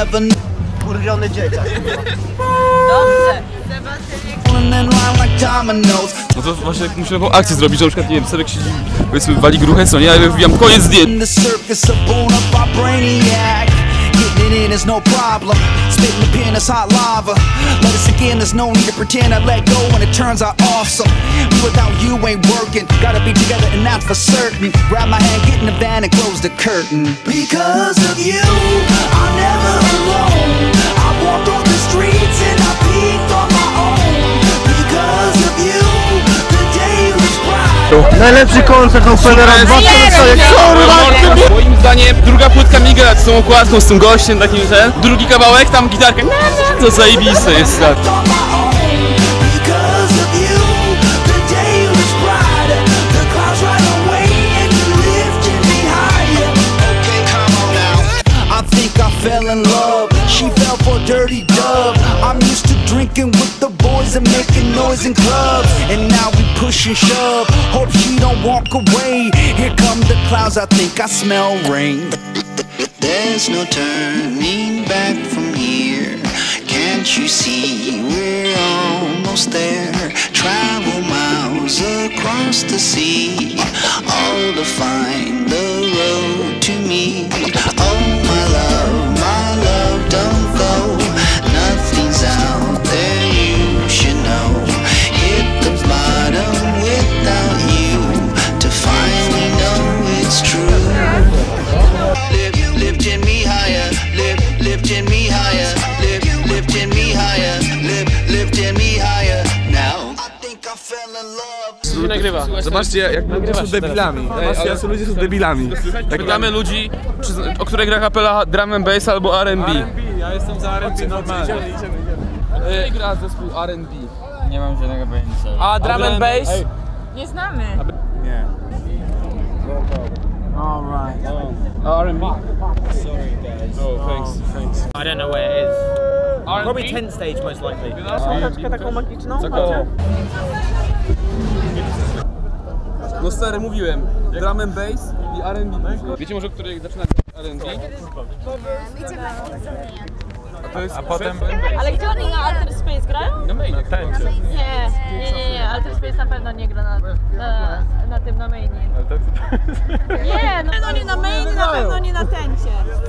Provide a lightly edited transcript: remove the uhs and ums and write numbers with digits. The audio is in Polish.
never know. Kurwiony dzieciak. Dobrze. No to właśnie muszę taką akcję zrobić, że na przykład, nie wiem, Sebek siedzi, powiedzmy, wali gruchę, co nie, ale wbijam koniec zdjęć. Getting it in is no problem. Spitting the pen is hot lava. Let us again, there's no need to pretend I let go when it turns out awesome. Me without you ain't working. Gotta be together and that's for certain. Grab my hand, get in the van and close the curtain. Because of you, I'm never alone. I walked on the streets and I peaked on my own. Because of you, the day was bright. Najlepszy koncert Opera 2004. Moim zdaniem druga płytka Migrat z tą okładką, z tym gościem takim, że drugi kawałek, tam gitarka, to zajebiste jest tak. Fell in love, she fell for a dirty dub. I'm used to drinking with the boys and making noise in clubs. And now we push and shove, hope she don't walk away. Here come the clouds, I think I smell rain. There's no turning back from here. Can't you see we're almost there? Travel miles across the sea, all to find the road to me. Oh my love, don't go. Nothing's out there, you should know. Hit the bottom without you to finally know it's true. Lifting me higher, lifting me higher, lifting me higher, lifting me higher. Now I think I fell in love. Nie nagrywa. Zobaczcie, jak ludzie są debilami. Zobaczcie, jak ludzie są debilami. Pytamy ludzi, o której gra kapela drum and bass albo R&B. Ja jestem za R&B normalnie. Który gra zespół R&B? Nie mam żadnego pojęcia. A drum and bass? Nie znamy. Nie. Alright. R&B? Sorry guys. Oh, thanks. I don't know where it is. R&B? Probably 10th stage most likely. Słuchaczkę taką magiczną? No stary, mówiłem. Drum and bass i R&B. Wiecie może, który zaczyna R&B? A potem... Ale gdzie oni na Alter Space grają? Na mainie. Nie. Alter Space na pewno nie gra na tym, na mainie. Nie, no oni na mainie, na pewno nie na tencie.